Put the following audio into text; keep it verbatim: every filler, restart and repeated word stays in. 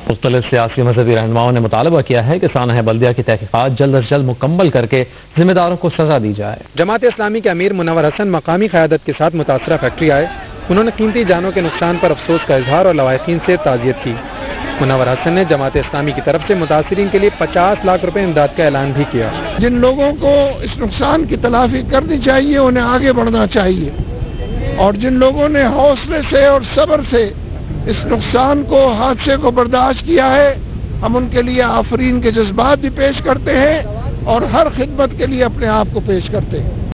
मुख्तलिफ सियासी मजहबी रहनुमाओं ने मुतालबा किया है कि सानह बल्दिया की तहकीकात जल्द अज जल्द मुकम्मल करके जिम्मेदारों को सजा दी जाए। जमात इस्लामी के अमीर मुनव्वर हसन मकामी क़यादत के साथ मुतासरा फैक्ट्री आए। उन्होंने कीमती जानों के नुकसान पर अफसोस का इजहार और लवाहिकीन से ताज़ियत की। मुनव्वर हसन ने जमात इस्लामी की तरफ से मुतासरीन के लिए पचास लाख रुपए इमदाद का ऐलान भी किया। जिन लोगों को इस नुकसान की तलाफी करनी चाहिए उन्हें आगे बढ़ना चाहिए, और जिन लोगों ने हौसले से और सब्र से इस नुकसान को, हादसे को बर्दाश्त किया है, हम उनके लिए आफरीन के जज्बात भी पेश करते हैं और हर खिदमत के लिए अपने आप को पेश करते हैं।